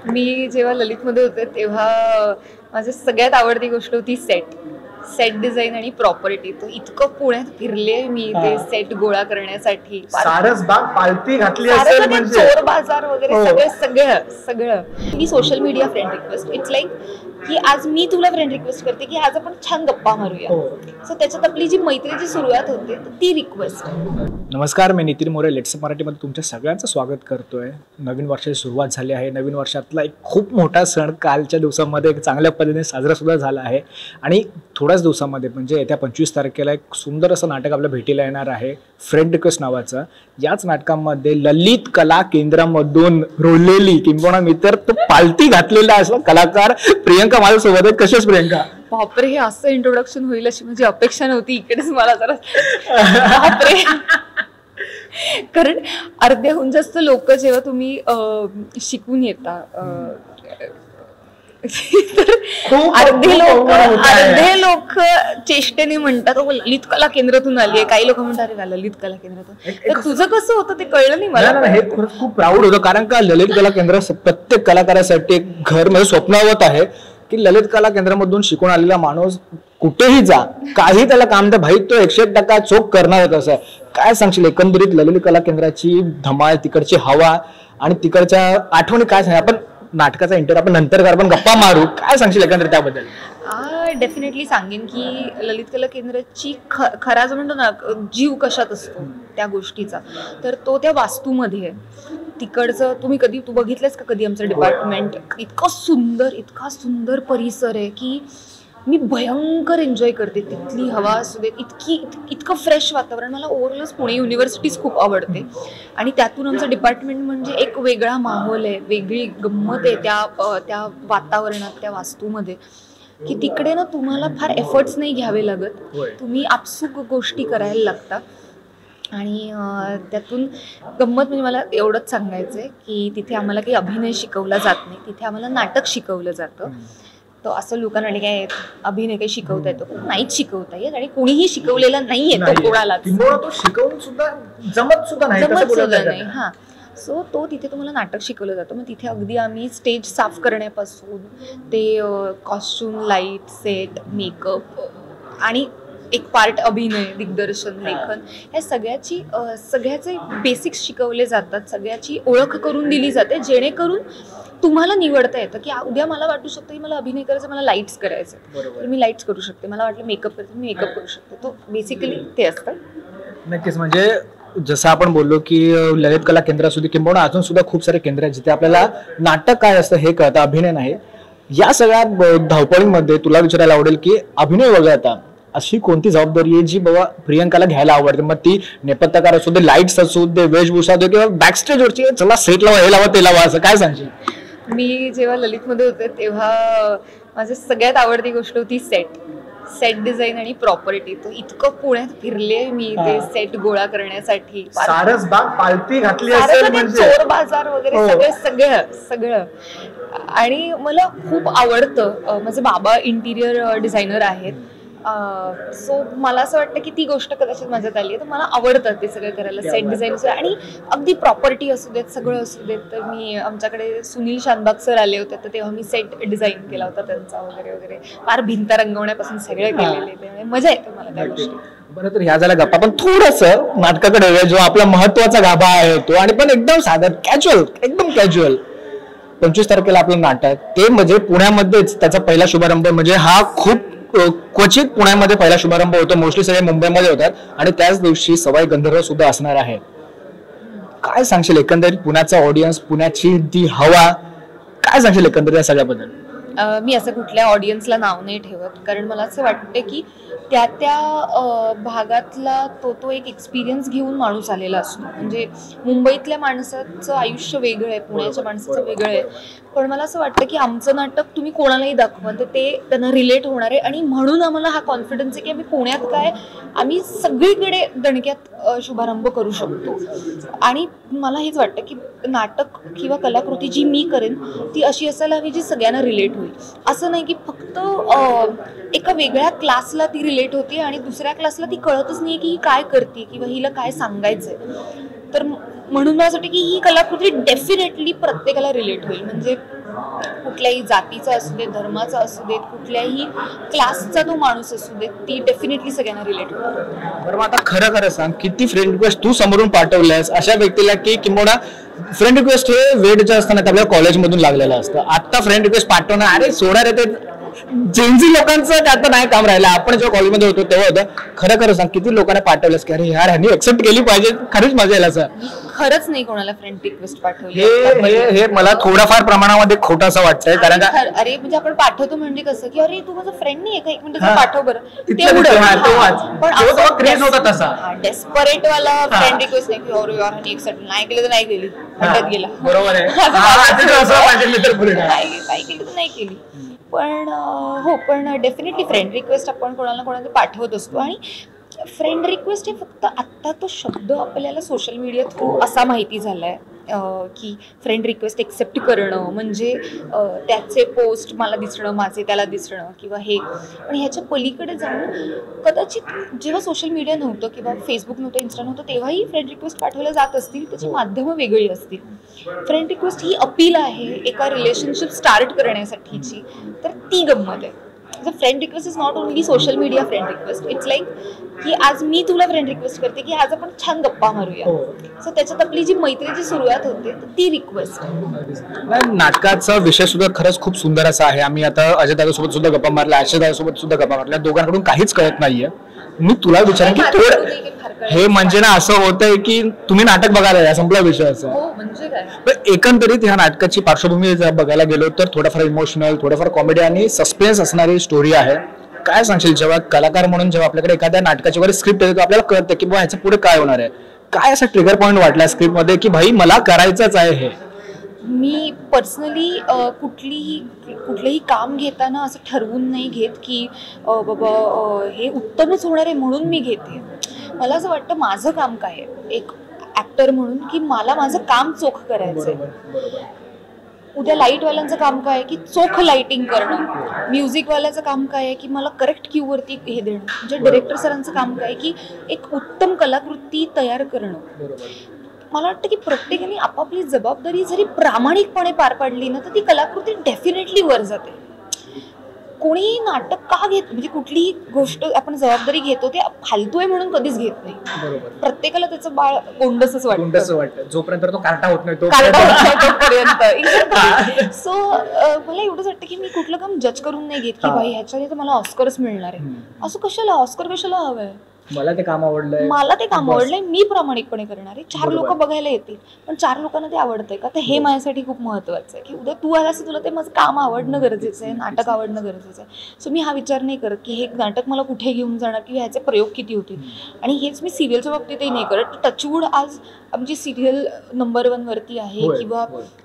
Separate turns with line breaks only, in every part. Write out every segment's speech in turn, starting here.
मी जेव्हा ललितमध्ये होते तेव्हा माझी सगळ्यात आवडती गोष्ट होती सेट डिझाईन आणि प्रॉपर्टी. तो इतकं पुण्यात फिरले मी ते सेट गोळा करण्यासाठी.
सारसबाग पालती घातली असेल म्हणजे
चोर बाजार वगैरे सगळं. मी social media friend request, it's like की आज मी तुला फ्रेंड रिक्वेस्ट करते की आज आपण छान गप्पा मारूया. सो त्याच्यात आपली जी मैत्रीची सुरुवात होते ती रिक्वेस्ट.
नमस्कार, मी नितीन मोरे लेट्स मराठीमध्ये तुमच्या सगळ्यांचं स्वागत करतोय. नवीन वर्षाची सुरुवात झाली आहे. नवीन वर्षातला एक खूप मोठा सण कालच्या दिवसामध्ये एक चांगल्या पद्धतीने साजरा सुद्धा झाला आहे आणि थोड्याच दिवसामध्ये म्हणजे येत्या 25 तारखेला एक सुंदर असं नाटक आपल्या भेटीला येणार आहे, फ्रेंड रिक्वेस्ट नावाचं. याच नाटकामध्ये ललित कला केंद्रामधून रोलेली किंवा मी तर तो पालती घातलेला असं कलाकार प्रियंका माझ्यासोबत आहे. कशाच प्रियंका?
बापरे, हे असं इंट्रोडक्शन होईल अशी माझी अपेक्षा नव्हती. इकडेच मला जरा बापरे, कारण अर्ध्याहून जास्त लोक जेव्हा तुम्ही शिकून येता अर्धे लोक चेष्टेने म्हणतात ललित कला केंद्रातून आली आहे. काही लोक म्हणतात अरे ललित कला केंद्रातून. तर तुझं कसं होतं ते कळलं नाही मला.
हे खूप प्राऊड होतं कारण का ललित कला केंद्र प्रत्येक कलाकारासाठी एक घर म्हणजे स्वप्नावत आहे की ललित कला केंद्रामधून शिकून आलेला माणूस कुठेही जा, काही त्याला काम तर भाई तो 101% चोख करणार असं. काय सांगशील एकंदरीत ललित कला केंद्राची धमाल, तिकडची हवा आणि तिकडच्या आठवणी काय सांग? आपण नाटकाचा इंटरव्ह्यू आपण नंतर कर, पण गप्पा मारू. काय सांगशील एकंदरीत त्याबद्दल?
डेफिनेटली सांगेन की ललित कला केंद्राची खरा जो म्हणतो ना जीव कशात असतो त्या गोष्टीचा, तर तो त्या वास्तूमध्ये आहे. तिकडचं तू बघितलंस का कधी आमचं डिपार्टमेंट? इतका सुंदर परिसर आहे की मी भयंकर एन्जॉय करते. तिथली हवा असू देत, इतकं फ्रेश वातावरण. मला ओव्हरऑलच पुणे युनिव्हर्सिटीज खूप आवडते आणि त्यातून आमचं डिपार्टमेंट म्हणजे एक वेगळा माहोल आहे, वेगळी गंमत आहे त्या वातावरणात, त्या वास्तूमध्ये, की तिकडे ना तुम्हाला फार एफर्ट्स नाही घ्यावे लागत. तुम्ही आपसूक गोष्टी करायला लागता. आणि त्यातून गंमत म्हणजे मला एवढंच सांगायचं आहे की तिथे आम्हाला काही अभिनय शिकवला जात नाही, तिथे आम्हाला नाटक शिकवलं जातं. तो असं लोकांना काय अभिनय काही शिकवता येतो नाहीच शिकवता येत आणि कोणीही शिकवलेला नाहीये तो कोणालाच. जमत सुद्धा नाही. हा, सो तो तिथे तुम्हाला नाटक शिकवलं जातं. मग तिथे अगदी आम्ही स्टेज साफ करण्यापासून ते कॉस्ट्युम, लाईट, सेट, मेकअप आणि एक पार्ट अभिनय, दिग्दर्शन, लेखन, ह्या सगळ्याचे बेसिक्स शिकवले जातात. सगळ्याची ओळख करून दिली जाते जेणेकरून तुम्हाला निवडता येतं की उद्या मला वाटू शकतं की मला अभिनय करायचं, मला लाईट्स करायचं, तर मी लाईट्स करू शकते. मला वाटलं मेकअप करायचं, मी मेकअप करू शकते. तो बेसिकली ते असतं.
नक्कीच. म्हणजे जसं आपण बोललो की ललित कला केंद्र असू दे किंवा अजून सुद्धा खूप सारे केंद्र आहेत जिथे आपल्याला नाटक काय असतं हे कळतं, अभिनय नाही. या सगळ्या धावपळीमध्ये तुला विचारायला आवडेल की अभिनय वगळता अशी कोणती जबाबदारी आहे जी बाबा प्रियंकाला घ्यायला आवडते? मग ती नेपथ्यकार असू दे, लाईट्स असू दे, वेशभूषा असू दे किंवा बॅकस्टेज वरची चला सेट लावा, हे लावा, ते लावा, असं काय सांगशील?
मी जेव्हा ललितमध्ये होते तेव्हा माझी सगळ्यात आवडती गोष्ट होती सेट डिझाईन आणि प्रॉपर्टी. तो इतकं पुण्यात फिरले मी ते सेट गोळा करण्यासाठी.
सारसबाग पालती घातली असेल म्हणजे
चोर बाजार वगैरे सगळं. आणि मला खूप आवडतं. माझे बाबा इंटिरियर डिझायनर आहेत. सो मला असं वाटतं की ती गोष्ट कदाचित माझ्यात आली आहे. तर मला आवडतं ते सगळं करायला, सेट डिझाईन आणि अगदी प्रॉपर्टी असू देत, सगळं असू देत. तर मी आमच्याकडे सुनील शानबाग सर आले होते तर तेव्हा मी सेट डिझाईन केला होता त्यांचा वगैरे फार भिंत रंगवण्यापासून सगळं केलेले. त्यामुळे मजा येते मला त्या गोष्टी.
बरं, तर ह्या झाल्या गप्पा, पण थोडंसं नाटकाकडे जो आपला महत्वाचा गाभा आहे तो, आणि पण एकदम साधा एकदम कॅज्युअल 25 तारखेला आपलं नाटक, ते म्हणजे पुण्यामध्येच त्याचा पहिला शुभारंभ. म्हणजे हा खूप क्वचित पुण्यामध्ये पहिला शुभारंभ होतो, मोस्टली सगळे मुंबईमध्ये होतात आणि त्याच दिवशी सवाई गंधर्व सुद्धा असणार आहे. काय सांगशील एकंदरीत पुण्याचा ऑडियन्स, पुण्याची ती हवा, काय सांगशील एकंदरीत या सगळ्याबद्दल?
मी असं कुठल्या ऑडियन्सला नाव नाही ठेवत, कारण मला असं वाटतं की त्या भागातला तो एक एक्सपिरियन्स घेऊन माणूस आलेला असतो. म्हणजे मुंबईतल्या माणसाचं आयुष्य वेगळं आहे, पुण्याच्या माणसाचं वेगळं आहे. पण मला असं वाटतं की आमचं नाटक तुम्ही कोणालाही दाखवा तर ते त्यांना रिलेट होणार आहे. आणि म्हणून आम्हाला हा कॉन्फिडन्स आहे की आम्ही पुण्यात काय, आम्ही सगळीकडे दणक्यात शुभारंभ करू शकतो. आणि मला हेच वाटतं की नाटक किंवा कलाकृती जी मी करेन ती अशी असायला हवी जी सगळ्यांना रिलेट होईल. असं नाही की फक्त एका वेगळ्या क्लासला ती रिलेट होते आणि दुसऱ्या क्लासला ती कळतच नाही की ही काय करते किंवा हिला काय सांगायचंय. तर म्हणून मला असं वाटतं की ही कलाकृती डेफिनेटली प्रत्येकाला रिलेट होईल. म्हणजे कुठल्याही जातीचा असू देत, धर्माचा असू देत, कुठल्याही क्लासचा तो माणूस असू देत, ती डेफिनेटली सगळ्यांना रिलेट होते.
बरं, मग आता खरं खरं सांग, किती फ्रेंड रिक्वेस्ट तू समोरून पाठवल्यास अशा व्यक्तीला की किंवा फ्रेंड रिक्वेस्ट हे वेळच्या असताना आपल्या कॉलेजमधून लागलेलं असतं. आता फ्रेंड रिक्वेस्ट पाठवणं, अरे सोडा रे, ते जेन्झी लोकांचं आता नाही काम राहिलं. आपण जेव्हा कॉलेजमध्ये होतो तेव्हा होतं. खरं खरं सांग, किती लोकांना पाठवलंस की अरे यार ह्यांनी एक्सेप्ट केली पाहिजे, खरंच मजा येईल असं?
खरंच नाही कोणाला फ्रेंड रिक्वेस्ट पाठवली.
हे मला थोडाफार प्रमाणामध्ये खोटं असं वाटतंय. कारण
अरे म्हणजे आपण पाठवतो म्हणजे कसं की अरे तू माझा फ्रेंड नाही आहे का, एक मिनिट पाठव बरं, तेवढं.
पण तसा
डेस्परेट वाला फ्रेंड रिक्वेस्ट नाही की अरे यार ह्यांनी एक्सेप्ट नाही केलं तर नाही केली, हटत गेला.
बरोबर आहे.
नाही केली तर नाही केली. पण हो, पण डेफिनेटली फ्रेंड रिक्वेस्ट आपण कोणाला कोणाला पाठवत असतो. आणि फ्रेंड रिक्वेस्ट हे फक्त आत्ता तो शब्द आपल्याला सोशल मीडिया थ्रू असा माहिती झालाय की फ्रेंड रिक्वेस्ट एक्सेप्ट करणं म्हणजे त्याचे पोस्ट मला दिसणं, माझे त्याला दिसणं किंवा हे. पण ह्याच्या पलीकडे जाऊन कदाचित जेव्हा सोशल मीडिया नव्हतं किंवा फेसबुक नव्हतं, इन्स्टा नव्हतं, तेव्हाही फ्रेंड रिक्वेस्ट पाठवल्या जात असतील, त्याची माध्यमं वेगळी असतील. फ्रेंड रिक्वेस्ट ही अपील आहे एका रिलेशनशिप स्टार्ट करण्यासाठीची, तर ती गंमत आहे. Friend request is not only social media friend request. It's like की आज मी तुला फ्रेंड रिक्वेस्ट करते की आज आपण छान गप्पा मारूया. सो त्याच्यात आपली जी मैत्रीची सुरुवात होते ती रिक्वेस्ट.
नाटकाचा विषय सुद्धा खरंच खूप सुंदर असा आहे. आम्ही आता अजय दादासोबत सुद्धा गप्पा मारल्या, आशय दादासोबत सुद्धा गप्पा मारल्या. दोघांकडून काहीच कळत नाहीये. मी तुला विचारेन की हे म्हणजे ना असं होतंय की तुम्ही नाटक बघायला या, संपला विषय असं.
म्हणजे काय,
पण एकंदरीत ह्या नाटकाची पार्श्वभूमी जर बघायला गेलो तर थोडंफार इमोशनल, थोडंफार कॉमेडी आणि सस्पेन्स असणारी स्टोरी आहे. काय सांगशील, जेव्हा कलाकार म्हणून जेव्हा आपल्याकडे एखाद्या नाटकाची वगैरे स्क्रिप्ट येते आपल्याला कळतं की बाबा ह्याच्या पुढे काय होणार आहे, काय असा ट्रिगर पॉईंट वाटला स्क्रिप्टमध्ये की भाई मला करायचंच आहे हे?
मी पर्सनली कुठलेही काम घेताना असं ठरवून नाही घेत की बाबा हे उत्तमच होणार आहे म्हणून मी घेते. मला असं वाटतं माझं काम काय आहे एक ॲक्टर म्हणून की मला माझं काम चोख करायचं आहे. उद्या लाईटवाल्यांचं काम काय आहे की चोख लाईटिंग करणं. म्युझिकवाल्याचं काम काय आहे की मला करेक्ट क्यूवरती हे देणं. म्हणजे डिरेक्टर सरांचं काम काय आहे की एक उत्तम कलाकृती तयार करणं. मला वाटतं की प्रत्येकाने आपापली जबाबदारी जरी प्रामाणिकपणे पार पाडली ना तर ती कलाकृती डेफिनेटली वर जाते. कोणीही नाटक का घेत म्हणजे कुठलीही गोष्ट आपण जबाबदारी घेतो ते फालतू आहे म्हणून कधीच घेत नाही. प्रत्येकाला त्याचं बाळ गोंडसच वाटतं
जोपर्यंत तो कार्टा होत नाही
तोपर्यंत. सो मला एवढंच वाटतं की मी कुठलं काम जज करून नाही घेत की भाई ह्याच्याने तर मला ऑस्करच मिळणार आहे. असं कशाला ऑस्कर कशाला हवंय,
मला ते काम आवडलंय, मी प्रामाणिकपणे करणार आहे. 4 लोक बघायला येतील पण 4 लोकांना ते आवडतंय का, तर हे माझ्यासाठी खूप महत्वाचं आहे की उद्या तू आलास तुला ते माझं काम आवडणं गरजेचं आहे, नाटक आवडणं गरजेचं आहे. सो मी हा विचार नाही करत की हे नाटक मला कुठे घेऊन जाणार किंवा ह्याचे प्रयोग किती होतील. आणि हेच मी सिरियलच्या बाबतीतही नाही करत. टचवूड आज आमची सिरियल नंबर 1 वरती आहे किंवा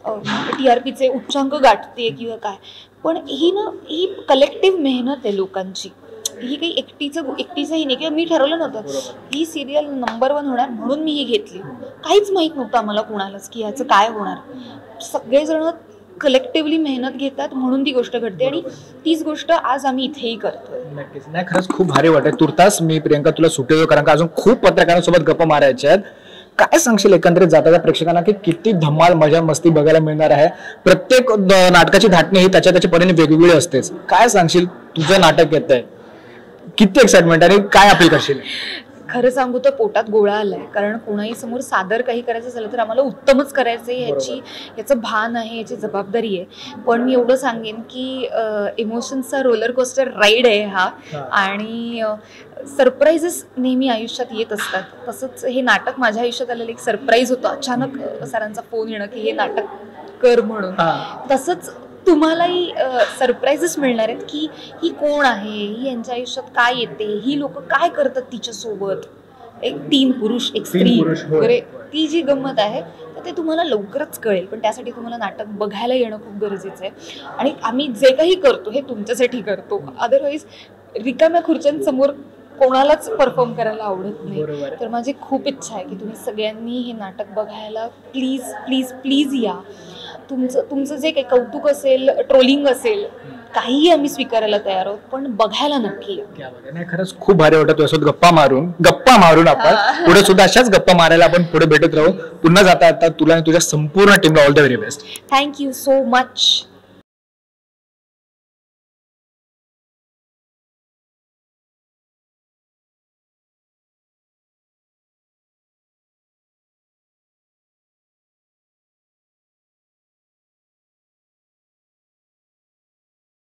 TRPचे उच्चांक गाठते किंवा काय, पण ही कलेक्टिव्ह मेहनत आहे लोकांची. ही काही एकटीचंही नाही किंवा मी ठरवलं नव्हतं ही सिरियल नंबर 1 होणार म्हणून मी ही घेतली. काहीच माहित नव्हतं आम्हाला कोणालाच की ह्याचं काय होणार. सगळेजण कलेक्टिव्हली मेहनत घेतात म्हणून ती गोष्ट घडते आणि तीच गोष्ट आज आम्ही इथेही करतोय. नक्कीच. नाही, खरंच खूप भारी वाटत. तुर्तास मी प्रियंका तुला सुट्टी कारण का अजून खूप पत्रकारांसोबत गप्पा मारायच्या आहेत. काय सांगशील एकंदरीत जाता प्रेक्षकांना की किती धमाल मजा मस्ती बघायला मिळणार आहे? प्रत्येक नाटकाची धाटणी ही त्याच्या परीने वेगवेगळी असतेच. काय सांगशील, तुझं नाटक येतंय, किती एक्साइटमेंट आणि काय अपील करशील?
खरं सांगू तर पोटात गोळा आलाय. कारण कोणाही समोर सादर काही करायचं झालं तर आम्हाला उत्तमच करायचं आहे याचं भान आहे, याची जबाबदारी आहे. पण मी एवढं सांगेन की इमोशन्सचा रोलर कोस्टर राईड आहे हा. आणि सरप्राईजेस नेहमी आयुष्यात येत असतात. तसंच हे नाटक माझ्या आयुष्यात आलेलं एक सरप्राईज होतं. अचानक सरांचा फोन येणं की हे नाटक कर म्हणून. तसंच तुम्हालाही सरप्राईजेस मिळणार आहेत की ही कोण आहे, ही यांच्या आयुष्यात काय येते, ही लोक काय करतात तिच्यासोबत. एक 3 पुरुष एक स्त्री वगैरे ती जी गंमत आहे तर ते तुम्हाला लवकरच कळेल. पण त्यासाठी तुम्हाला नाटक बघायला येणं खूप गरजेचं आहे. आणि आम्ही जे काही करतो हे तुमच्यासाठी करतो. अदरवाईज रिकाम्या खुर्च्यांसमोर कोणालाच परफॉर्म करायला आवडत नाही. तर माझी खूप इच्छा आहे की तुम्ही सगळ्यांनी हे नाटक बघायला प्लीज प्लीज प्लीज या. तुमचं जे काही कौतुक असेल, ट्रोलिंग असेल, काहीही आम्ही स्वीकारायला तयार आहोत, पण बघायला नक्की.
नाही, खरंच खूप भारी वाटत तुझ्यासोबत गप्पा मारून आपण पुढे सुद्धा अशाच गप्पा मारायला आपण पुढे भेटत राहू. पुन्हा जाता तुला आणि तुझ्या संपूर्ण टीमला all the very best.
Thank you so much.